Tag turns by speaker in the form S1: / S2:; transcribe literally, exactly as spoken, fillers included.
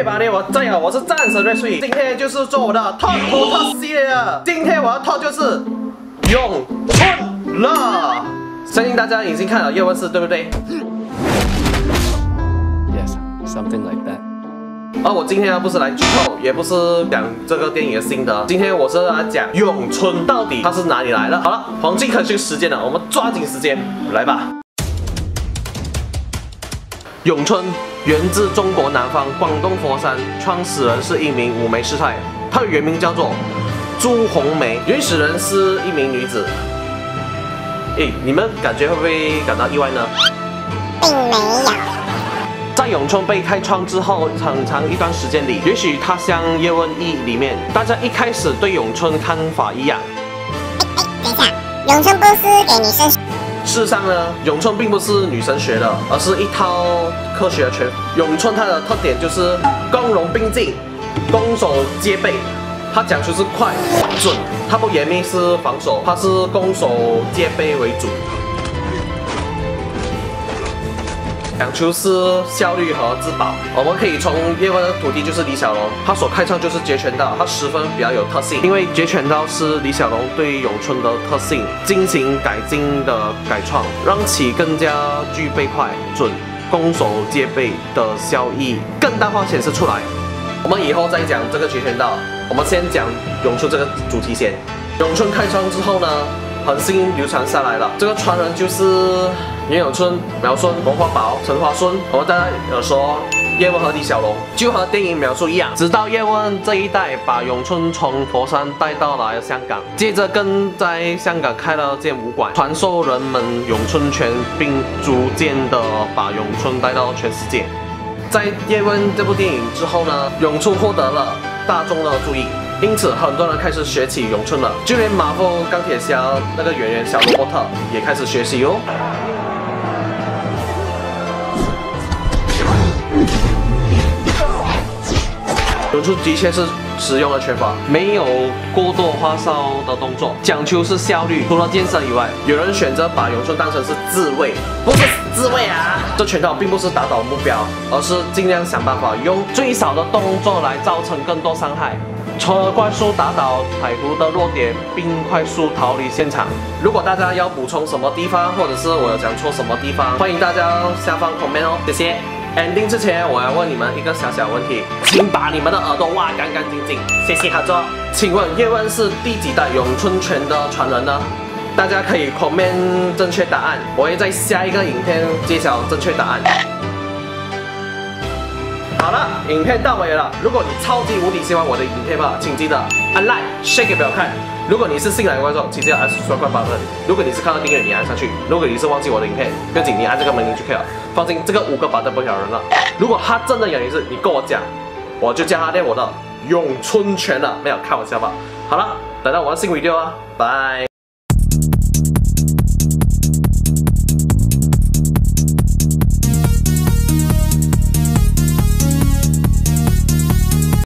S1: 嘿，巴列，我再好，我是战神瑞穗，今天就是做我的 Top to Top 系列了。今天我要 Top 就是咏春了，相信大家已经看了叶问四，对不对
S2: ？Yes, something like that.
S1: 而我今天呢，不是来剧透，也不是讲这个电影的心得，今天我是来讲咏春到底它是哪里来的。好了，黄金可惜时间了，我们抓紧时间来吧。咏春源自中国南方广东佛山，创始人是一名五眉师太，她的原名叫做朱红梅，原始人是一名女子。诶，你们感觉会不会感到意外呢？
S3: 并没有。
S1: 在咏春被开创之后，很长一段时间里，也许它像《叶问一》里面，大家一开始对咏春看法一样。
S3: 哎哎，等一下，咏春不是给女生。
S1: 事实上呢，咏春并不是女生学的，而是一套科学的拳。咏春它的特点就是攻荣并进，攻守皆备。它讲求是快准，它不严密是防守，它是攻守皆备为主。讲求是效率和自保。我们可以从叶问的徒弟就是李小龙，他所开创就是截拳道，他十分比较有特性，因为截拳道是李小龙对咏春的特性进行改进的改创，让其更加具备快准、攻守皆备的效益更大化显示出来。我们以后再讲这个截拳道，我们先讲咏春这个主题先。咏春开创之后呢，很幸运流传下来了，这个传人就是袁咏春、苗顺、龙华宝、陈华顺。我们大家有说叶问和李小龙，就和电影描述一样，直到叶问这一代把咏春从佛山带到了香港，接着更在香港开了间武馆，传授人们咏春拳，并逐渐的把咏春带到全世界。在叶问这部电影之后呢，咏春获得了大众的注意。因此，很多人开始学起咏春了，就连马蜂钢铁侠那个演员小罗伯特也开始学习哦。咏春的确是实用的拳法，没有过多花哨的动作，讲究是效率。除了健身以外，有人选择把咏春当成是自卫，不是自卫啊！这拳套并不是打倒目标，而是尽量想办法用最少的动作来造成更多伤害。从而快速打倒歹徒的弱点，并快速逃离现场。如果大家要补充什么地方，或者是我有讲错什么地方，欢迎大家下方 comment 哦，谢谢。ending 之前，我要问你们一个小小问题，请把你们的耳朵挖干干净净，谢谢合作。请问叶问是第几代咏春拳的传人呢？大家可以 comment 正确答案，我会在下一个影片揭晓正确答案。好了，影片到尾了。如果你超级无敌喜欢我的影片吧，请记得按 like、share 给朋友看。如果你是新来的观众，请记得按 subscribe button。如果你是看到订阅，你按上去；如果你是忘记我的影片，不要紧，你按这个门铃就可以了。放心，这个五个 button 不咬人了。如果他真的咬你是，你跟我讲，我就教他练我的咏春拳了。没有开玩笑吧？好了，等到我的新 video 啊，拜。